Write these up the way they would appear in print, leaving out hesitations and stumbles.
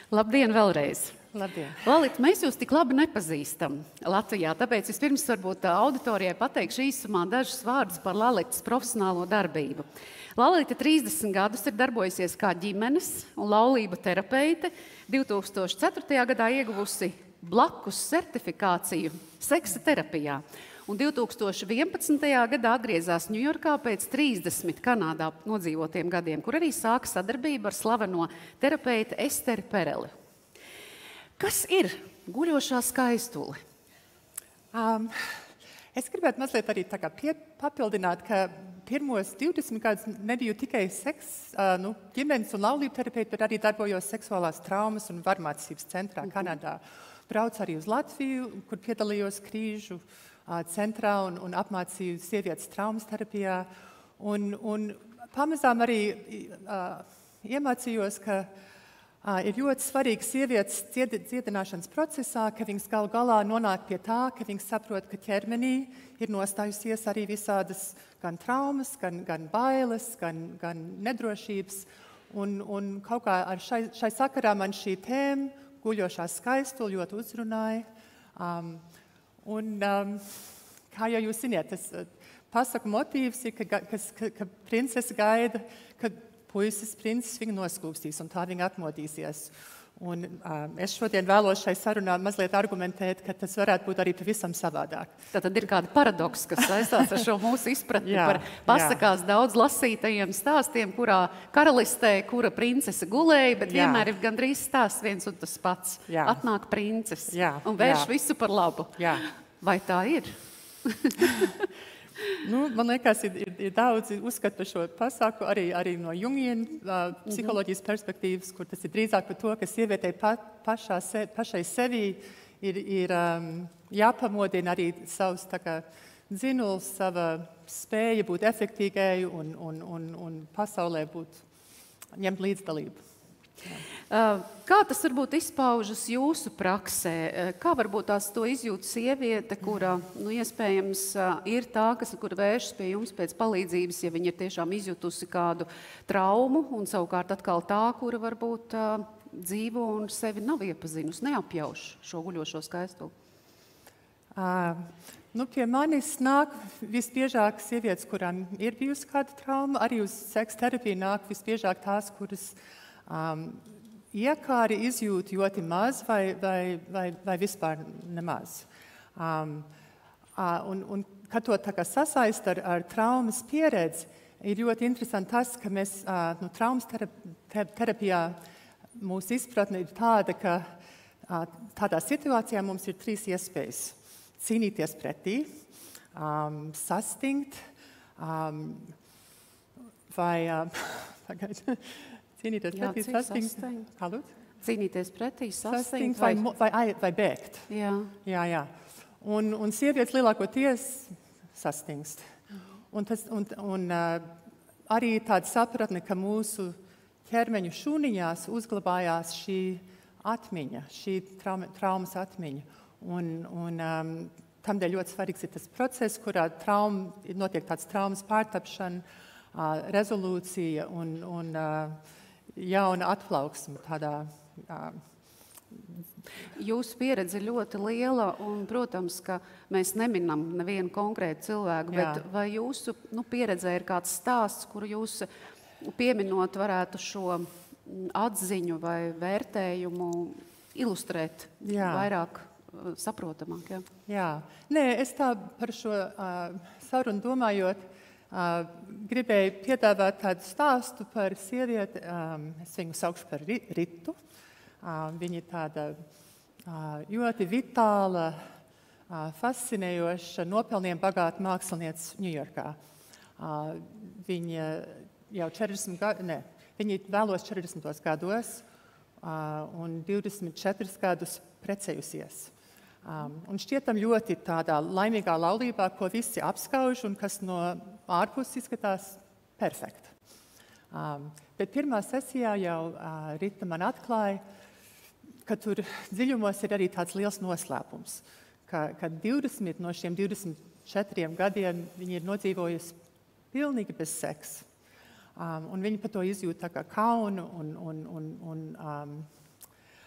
Labdien vēlreiz! Labdien! Lalita, mēs jūs tik labi nepazīstam Latvijā, tāpēc vispirms varbūt auditorijai pateikšu īsumā dažus vārdus par Lalitas profesionālo darbību. Lalita 30 gadus ir darbojusies kā ģimenes un laulību terapeite, 2004. gadā ieguvusi blakus certifikāciju seksa terapijā. Un 2011. gadā atgriezās Ņujorkā pēc 30 Kanādā nodzīvotiem gadiem, kur arī sāka sadarbību ar slaveno terapeiti Esteri Pereli. Kas ir guļošā skaistule? Es gribētu mazliet arī papildināt, ka pirmos 20 gadus nebiju tikai ģimenes un laulību terapeiti, bet arī darbojos seksuālās traumas un varmācības centrā Kanādā. Braucu arī uz Latviju, kur piedalījos krīžu centrā un apmācīju sievietes traumas terapijā. Un pamazām arī iemācījos, ka ir ļoti svarīgi sievietes dziedināšanas procesā, ka viņas galu galā nonāk pie tā, ka viņas saprot, ka ķermenī ir nostājusies arī visādas gan traumas, gan bailes, gan nedrošības. Un kaut kā ar šai sakarā man šī tēma, guļošā skaistule, ļoti uzrunāja. Kā jau jūs ziniet, tas pasaku motīvs ir, ka princese gaida, ka puisis princis viņu noskūpstīs un tā viņa atmodīsies. Un es šodien vēlos šai sarunā mazliet argumentēt, ka tas varētu būt arī pavisam savādāk. Tātad ir kādi paradoks, kas saistās ar šo mūsu izpratni par pasakās daudz lasītajiem stāstiem, kurā karalistē, kura princese gulēja, bet vienmēr ir gandrīz stāsts viens un tas pats. Atnāk princes un vērš visu par labu. Vai tā ir? Man liekas, ir daudzi uzskati par šo pasaku, arī no jungienu psiholoģijas perspektīvas, kur tas ir drīzāk par to, ka sievietei pašai sevī ir jāpamodina arī savs dzinuls, sava spēja būt efektīgai un pasaulē ņemt līdzdalību. Kā tas varbūt izpaužas jūsu praksē? Kā varbūt tās to izjūt sieviete, kura, iespējams, ir tā, kura vēršas pie jums pēc palīdzības, ja viņa ir tiešām izjutusi kādu traumu, un savukārt atkal tā, kura varbūt dzīvo un sevi nav iepazinusi, neapjauš šo guļošo skaistuli? Pie manis nāk visbiežāk sievietes, kurām ir bijusi kāda trauma, arī uz seksa terapiju nāk visbiežāk tās, kuras iekāri izjūt ļoti maz vai vispār nemaz. Un kad to sasaist ar traumas pieredzi, ir ļoti interesanti tas, ka mēs traumas terapijā mūsu izpratne ir tāda, ka tādā situācijā mums ir 3 iespējas. Cīnīties pretī, sastingt Cīnīties pretī, sastingt. Cīnīties pretī, sastingt vai bēgt. Jā. Un sievietes lielākoties sastingst. Un arī tāda sapratne, ka mūsu ķermeņu šūniņās uzglabājās šī atmiņa, šī traumas atmiņa. Un tamdēļ ļoti svarīgs ir tas process, kurā notiek tāds traumas pārtapšana, rezolūcija un jauna atplauksme tādā. Jūsu pieredze ir ļoti liela un, protams, ka mēs neminam nevienu konkrētu cilvēku, bet vai jūsu pieredzē ir kāds stāsts, kuru jūs pieminot varētu šo atziņu vai vērtējumu ilustrēt vairāk saprotamāk? Nē, es tā par šo sarunu domājot, gribēju piedāvāt tādu stāstu par sievieti, es viņu saukšu par Ritu. Viņa ir tāda ļoti vitāla, fascinējoša, nopelniem bagāta mākslinieca Ņujorkā. Viņa jau 40 gadu, viņa vēlos 40 gados un 24 gadus precējusies. Un šķietam ļoti tādā laimīgā laulībā, ko visi apskauž un kas no ārpuses izskatās perfekti. Bet pirmā sesijā jau Rita man atklāja, ka tur dziļumos ir arī tāds liels noslēpums, ka 20 no šiem 24 gadiem viņa ir nodzīvojusi pilnīgi bez seksa. Un viņa par to izjūt tā kā kaunu un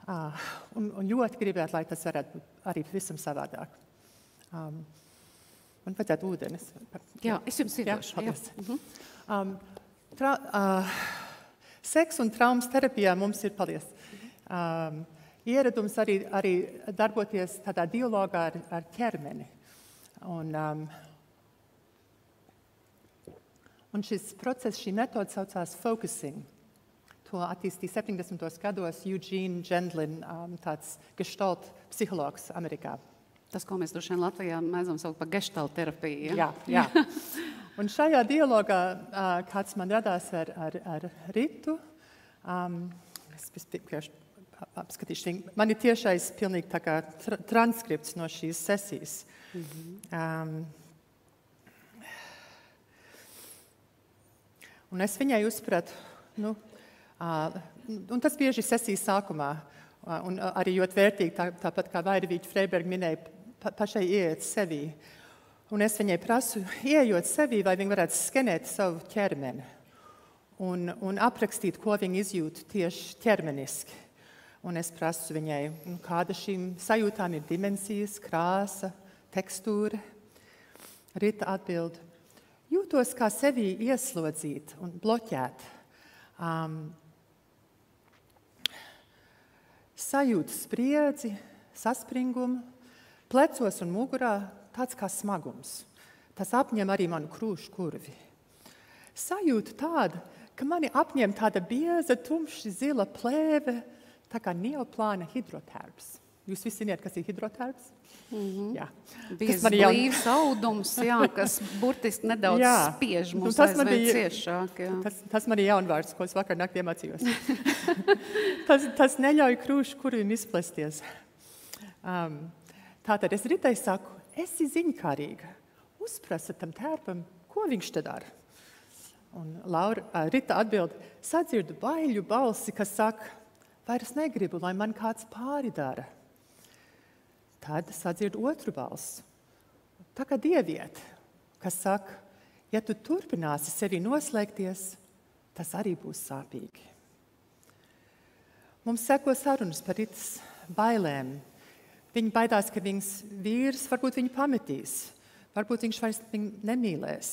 Un ļoti gribētu, lai tas varētu būt arī pavisam savādāk. Man vajadzētu ūdenis. Jā, es jums iedošu. Seks un traumas terapijā mums ir, ieradums arī darboties tādā dialogā ar ķermeni. Un šis process, šī metode saucās focusing. To attīstīja 70. gados Eugene Gendlin, tāds gestalt psihologs Amerikā. Tas, ko mēs droši vien Latvijā mēdzam saukt par gestalt terapiju. Jā. Un šajā dialogā, kāds man radās ar Ritu, es apskatīšu, man ir tiešais pilnīgi tā kā transkripts no šīs sesijas. Un es viņai uzpratu, un tas bieži sesijas sākumā, un arī ļoti vērtīgi, tāpat kā Vairvīķa Freiberga minēja, pašai ieiet sevī. Un es viņai prasu, ieejot sevī, vai viņa varētu skenēt savu ķermeni un aprakstīt, ko viņa izjūt tieši ķermeniski. Un es prasu viņai, kāda šīm sajūtām ir dimensijas, krāsa, tekstūra. Rita atbild, jūtos kā sevī ieslodzīta un bloķēta. Sajūtu spriedzi, saspringumu, plecos un mugurā tāds kā smagums. Tas apņem arī manu krūšu kurvi. Sajūta tāda, ka mani apņem tāda bieza, tumši zila plēve, tā kā neoplāna hidrotērps. Jūs visi zināt, kas ir hidrotērps? Jā. Biezs blīvs audums, kas burtiski nedaudz spiež mūs aizvien ciešāk. Tas man ir jaunvārds, ko es vakar naktī iemācījos. tas neļauj krūšu kurvim izplesties. Tātad es Ritai saku, esi ziņkārīga. Uzprasa tam tērpam, ko viņš te dara. Un Rita atbild, sadzirdu baiļu balsi, kas saka, vairs negribu, lai man kāds pāri dara. Tad sadzirdu otru balsi, tā kā dieviete, kas saka, ja tu turpināsi sevi noslēgties, tas arī būs sāpīgi. Mums seko sarunas par Ritas bailēm. Viņa baidās, ka viņas vīrs varbūt viņu pametīs, varbūt viņš vairs viņu nemīlēs.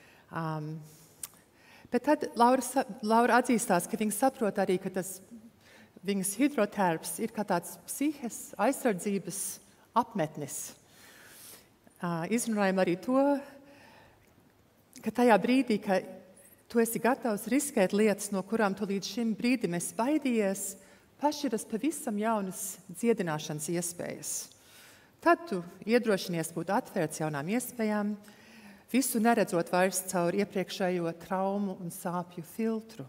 Bet tad Laura atzīstās, ka viņa saprot arī, ka tas viņas hidrotērps ir kā tāds psihes aizsardzības apmetnis. Izrunājam arī to, ka tajā brīdī, ka tu esi gatavs riskēt lietas, no kurām tu līdz šim brīdim esi baidījies, pašķiras pavisam jaunas dziedināšanas iespējas. Tad tu iedrošinies būt atvērts jaunām iespējām, visu neredzot vairs caur iepriekšējo traumu un sāpju filtru.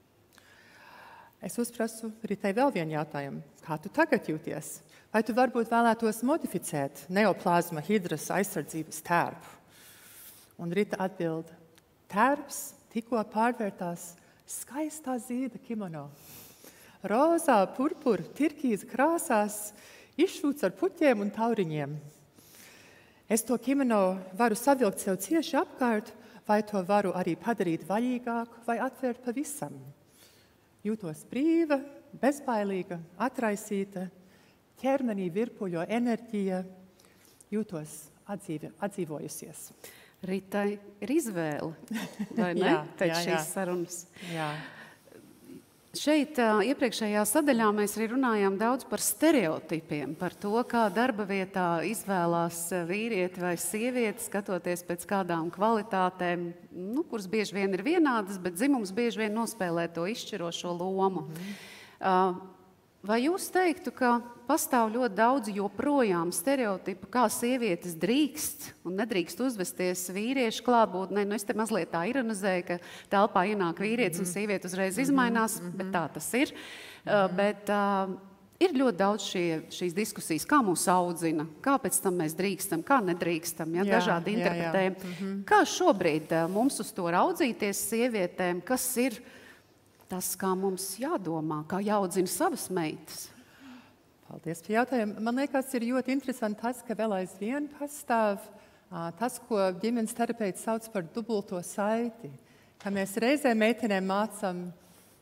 Es uzprasu Ritai vēl vienu jautājumu. Kā tu tagad jūties? Vai tu varbūt vēlētos modificēt neoplazma hidras aizsardzības tērpu? Un Rita atbild, tērps tikko pārvērtās skaistā zīda kimono. Rozā, purpura, tirkīza krāsās, izšūts ar puķiem un tauriņiem. Es to kimono varu savilkt sev cieši apkārt, vai to varu arī padarīt vaļīgāku vai atvērt pavisam. Jūtos brīva, bezbailīga, atraisīta, ķermenī virpuļo enerģija, jūtos atdzīvojusies. Ritai ir izvēle, vai ne? Pēc šīs sarunas. Jā. Šeit iepriekšējā sadaļā mēs arī runājām daudz par stereotipiem, par to, kā darba vietā izvēlās vīrieti vai sievieti, skatoties pēc kādām kvalitātēm, kuras bieži vien ir vienādas, bet dzimums bieži vien nospēlē to izšķirošo lomu. Vai jūs teiktu, ka pastāv ļoti daudz joprojām stereotipu, kā sievietes drīkst un nedrīkst uzvesties vīriešu klātbūtnē? Es te mazliet tā ironizēju, ka telpā ienāk vīrietis un sieviete uzreiz izmainās, bet tā tas ir. Bet ir ļoti daudz šīs diskusijas, kā mūs audzina, kā pēc tam mēs drīkstam, kā nedrīkstam, dažādi interpretējumi. Kā šobrīd mums uz to raudzīties sievietēm, kas ir tas, kā mums jādomā, kā jāaudzina savas meitas? Paldies par jautājumu. Man liekas, ir ļoti interesanti tas, ka vēl aizvien pastāv tas, ko ģimenes terapeiti sauc par dubulto saiti. Ka mēs reizē meitenēm mācām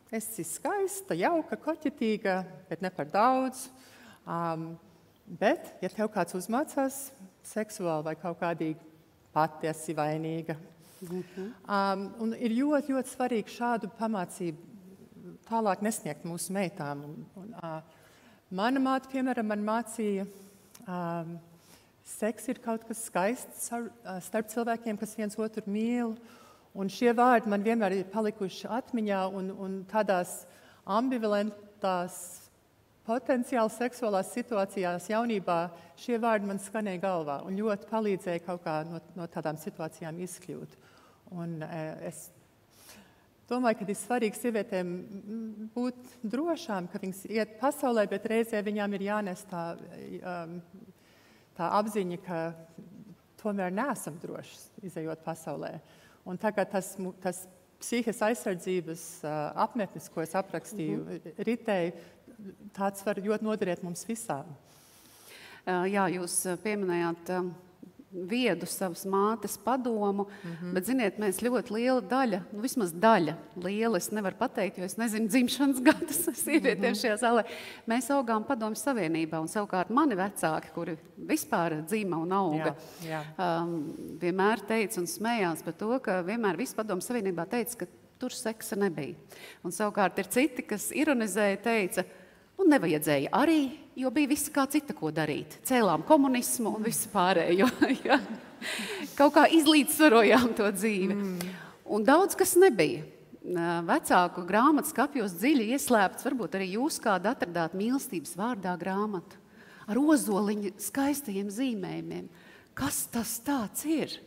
esi skaista, jauka, koķetīga, bet ne par daudz. Bet, ja tev kāds uzmācās seksuāli vai kaut kādīgi, pati esi vainīga. Un ir ļoti, ļoti svarīgi šādu pamācību tālāk nesniegt mūsu meitām. Mana māte, piemēram, man mācīja, seks ir kaut kas skaists starp cilvēkiem, kas viens otru mīl. Un šie vārdi man vienmēr ir palikuši atmiņā un tādās ambivalentās, potenciāli seksuālās situācijās jaunībā šie vārdi man skanēja galvā un ļoti palīdzēja kaut kā no tādām situācijām izkļūt. Un es domāju, ka ir svarīgi sievietēm būt drošām, ka viņas iet pasaulē, bet reizē viņām ir jānes tā apziņa, ka tomēr neesam drošas izejot pasaulē. Un tagad tas psihiskās aizsardzības apmetnis, ko es aprakstīju, ritēji, tāds var ļoti noderēt mums visām. Jā, jūs pieminējāt viedu savas mātes padomu, bet, ziniet, mēs ļoti liela daļa, vismaz daļa, liela, es nevaru pateikt, jo es nezinu dzimšanas gadus sievietēm šajā zālē, mēs augām Padomju Savienībā, un savukārt mani vecāki, kuri vispār dzīma un auga, vienmēr teica un smējās par to, ka vienmēr visu Padomju Savienībā teica, ka tur seksa nebija. Un savukārt ir citi, kas ironizēja, teica, un nevajadzēja arī, jo bija visi kā cita, ko darīt. Cēlām komunismu un visu pārējo. Ja? Kaut kā izlīdzsvarojām to dzīvi. Un daudz kas nebija. Vecāku grāmatas skapjos dziļi ieslēpts, varbūt arī jūs kādu atradāt mīlestības vārdā grāmatu ar ozoliņa skaistajiem zīmējumiem. Kas tas tāds ir?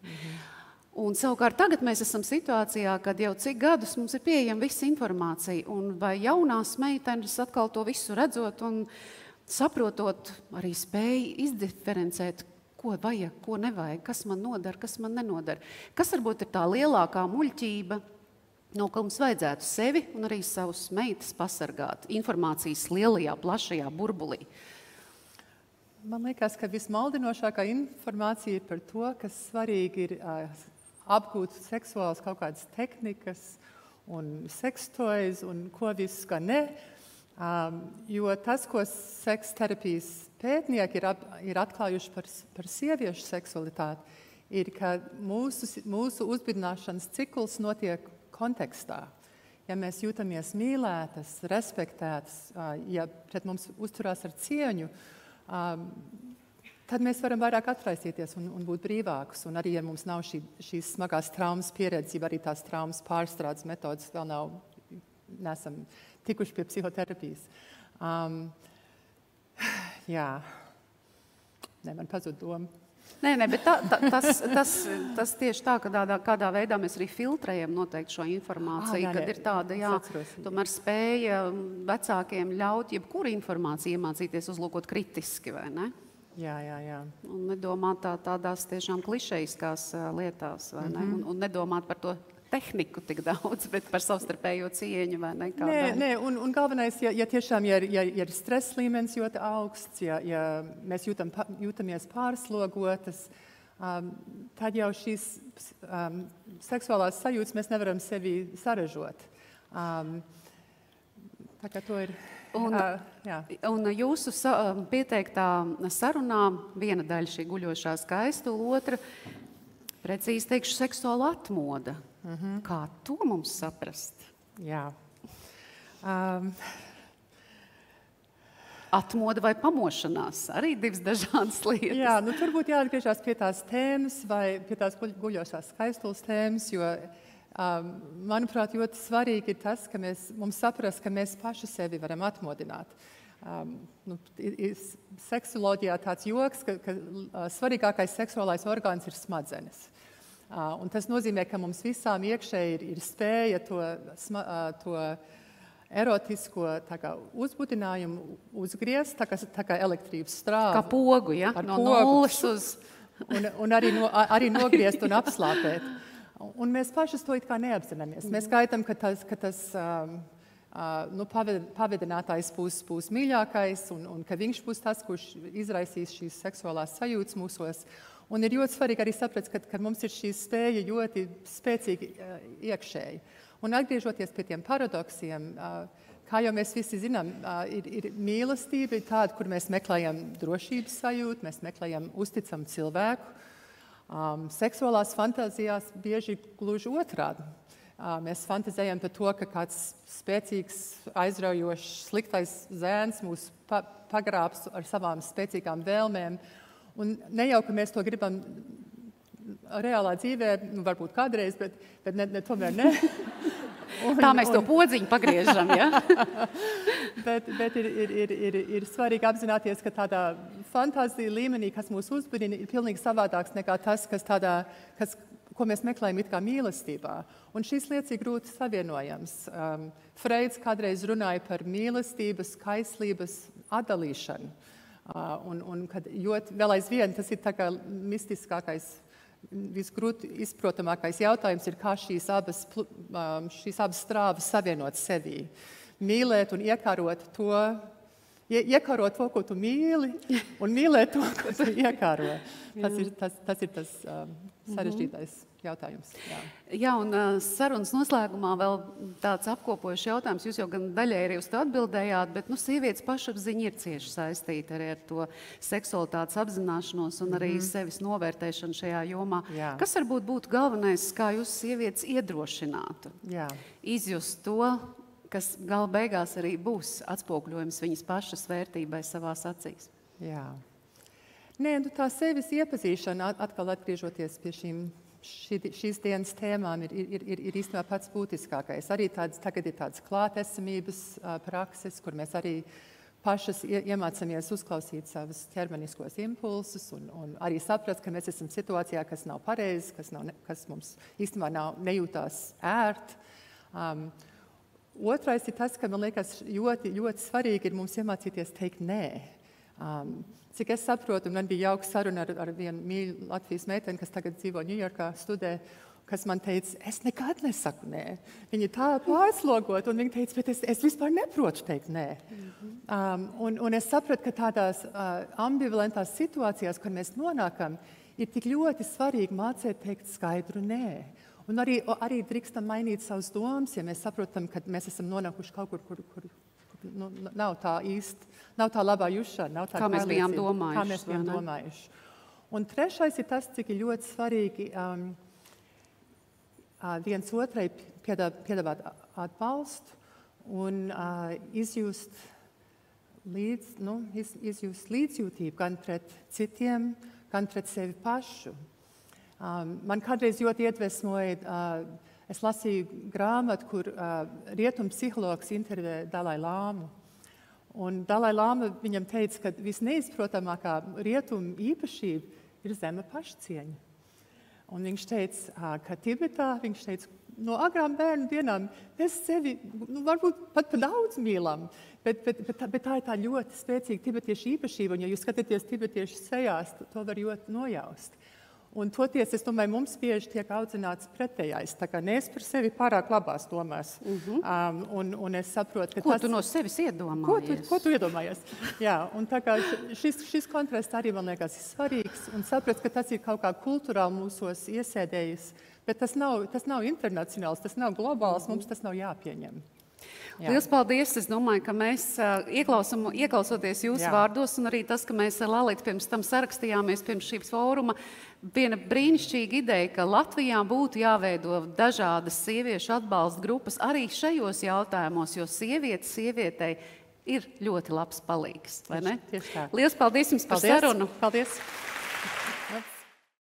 Un savukārt tagad mēs esam situācijā, kad jau cik gadus mums ir pieejama visa informācija, un vai jaunās meitenes atkal to visu redzot un saprotot, arī spēj izdiferencēt, ko vajag, ko nevajag, kas man nodara, kas man nenodara. Kas varbūt ir tā lielākā muļķība, no ka mums vajadzētu sevi un arī savus meitas pasargāt informācijas lielajā, plašajā burbulī? Man liekas, ka vismaldinošākā informācija ir par to, kas svarīgi ir apgūt seksuālas kaut kādas tehnikas un sekstojas un ko viss, ka ne. Jo tas, ko seksterapijas pētnieki ir atklājuši par sieviešu seksualitāti, ir, ka mūsu uzbudināšanas cikls notiek kontekstā. Ja mēs jūtamies mīlētas, respektētas, ja pret mums uzturās ar cieņu, tad mēs varam vairāk atraisīties un būt brīvākus. Un arī, ja mums nav šīs smagās traumas pieredzes, ja arī tās traumas pārstrādes metodas vēl nesam tikuši pie psihoterapijas. Jā. Nē, man pazūd doma. Nē, bet tas tieši tā, ka kādā veidā mēs arī filtrējam noteikti šo informāciju, kad ir tāda, tomēr spēja vecākiem ļaut jebkuru informāciju iemācīties uzlūkot kritiski, vai ne? Jā. Un nedomāt tādās tiešām klišejiskās lietās, vai ne? Un nedomāt par to tehniku tik daudz, bet par savstarpējo cieņu, vai ne? Nē, un galvenais, ja tiešām ir stress līmenis ļoti augsts, ja mēs jūtamies pārslogotas, tad jau šīs seksuālās sajūtas mēs nevaram sevi sarežot. Tā kā to ir... Un jūsu pieteiktā sarunā viena daļa šī guļošā skaistula, otra, precīzi teikšu, seksuāla atmoda. Kā to mums saprast? Jā. Atmoda vai pamošanās? Arī divas dažādas lietas. Jā, tur būtu jāatgriežās pie tās tēmas vai pie tās guļošās skaistulas tēmas, jo manuprāt, ļoti svarīgi ir tas, ka mums saprast, ka mēs paši sevi varam atmodināt. Ir seksoloģijā tāds joks, ka svarīgākais seksuālais orgāns ir smadzenes. Un tas nozīmē, ka mums visām iekšēji ir spēja to erotisko uzbudinājumu uzgriezt, tā kā elektrības strāva. Kā pogu, ja? No nulles uz... Un arī nogriezt un apslāpēt. Un mēs pašas to it kā neapzināmies. Mēs gaidām, ka tas pavedinātājs būs mīļākais un ka viņš būs tas, kurš izraisīs šīs seksuālās sajūtas mūsos. Un ir ļoti svarīgi arī saprast, ka mums ir šī spēja ļoti spēcīgi iekšēji. Un atgriežoties pie tiem paradoksiem, kā jau mēs visi zinām, ir mīlestība ir tāda, kur mēs meklējam drošības sajūtu, mēs meklējam uzticamu cilvēku. Seksuālās fantāzijās bieži gluži otrādi. Mēs fantazējam par to, ka kāds spēcīgs, aizraujošs, sliktais zēns mūs pagrābs ar savām spēcīgām vēlmēm. Un ne jau, ka mēs to gribam reālā dzīvē, varbūt kādreiz, bet tomēr ne. Tā mēs to podziņu pagriežam, ja? bet ir svarīgi apzināties, ka tādā fantāzija līmenī, kas mūs uzbudina, ir pilnīgi savādāks nekā tas, ko mēs meklējam it kā mīlestībā. Un šīs lietas ir grūti savienojams. Freids kādreiz runāja par mīlestības, kaislības atdalīšanu. Jo vēl aizvien tas ir tā kā mistiskākais, visgrūti izprotamākais jautājums ir, kā šīs abas strāvas savienot sevī. Mīlēt un iekarot to, ko tu mīli, un mīlēt to, ko tu iekāro. Tas ir tas sarežģītais jautājums. Jā, un sarunas noslēgumā vēl tāds apkopojušs jautājums. Jūs jau gan daļai arī uz to atbildējāt, bet sievietes pašapziņa ir cieši saistīta arī ar to seksualitātes apzināšanos un arī sevis novērtēšanu šajā jomā. Jā. Kas varbūt būtu galvenais, kā jūs sievietes iedrošinātu? Jā. Izjust to, kas gala beigās arī būs atspoguļojums viņas pašas vērtībai savās acīs? Jā. Nē, tā sevis iepazīšana, atkal atgriežoties pie šīs dienas tēmām, ir īstenībā pats būtiskākais. Arī tagad ir tādas klātesamības prakses, kur mēs arī pašas iemācāmies uzklausīt savus ķermeniskos impulsus un arī saprast, ka mēs esam situācijā, kas nav pareizi, kas mums īstenībā nejūtās ērti. Otrais ir tas, ka man liekas ļoti, ļoti svarīgi ir mums iemācīties teikt nē. Cik es saprotu, man bija jauka saruna ar vienu mīļu Latvijas meiteni, kas tagad dzīvo Ņujorkā, studē, kas man teica, es nekad nesaku nē. Viņa tā pārslogot, un viņa teica, bet es vispār neprotu teikt nē. Un es sapratu, ka tādās ambivalentās situācijās, kur mēs nonākam, ir tik ļoti svarīgi mācīt teikt skaidru nē. Un arī drīkstam mainīt savus domas, ja mēs saprotam, ka mēs esam nonākuši kaut kur nav tā īsti, nav tā labā jušana, nav tā kā mēs bijām domājuši. Un trešais ir tas, cik ir ļoti svarīgi viens otrai piedāvāt atbalstu un izjust līdzjūtību gan pret citiem, gan pret sevi pašu. Man kādreiz ļoti iedvesmoja, es lasīju grāmatu, kur rietumu psihologs intervē Dalai Lāmu. Un Dalai Lāma viņam teica, ka visneizprotamākā rietumu īpašība ir zema pašcieņa. Un viņš teica, ka Tibetā, no agrām bērnu dienām mēs sevi, varbūt pat pa daudz mīlam, bet tā ir tā ļoti spēcīga tibetiešu īpašība, un ja jūs skatāties tibetiešu sejās, to var ļoti nojaust. Un toties, es domāju, mums bieži tiek audzināts pretējais, tā kā nees par sevi pārāk labās domās. Un es saprotu, ka ko tu no sevis iedomājies? Ko tu iedomājies? Jā, un tā kā šis kontrasts arī, man liekas, ir svarīgs, un saprast, ka tas ir kaut kā kultūrāli mūsos iesēdējis, bet tas nav internacionāls, tas nav globāls, mums tas nav jāpieņem. Jā. Liels paldies! Es domāju, ka mēs ieklausoties jūsu vārdos, un arī tas, ka mēs ar Lalitu pirms tam sarakstījāmies pirms šīs fóruma, viena brīnišķīga ideja, ka Latvijā būtu jāveido dažādas sieviešu atbalsta grupas arī šajos jautājumos, jo sievietei ir ļoti labs palīgs, vai ne? Tieši tā. Liels paldies jums par sarunu! Paldies!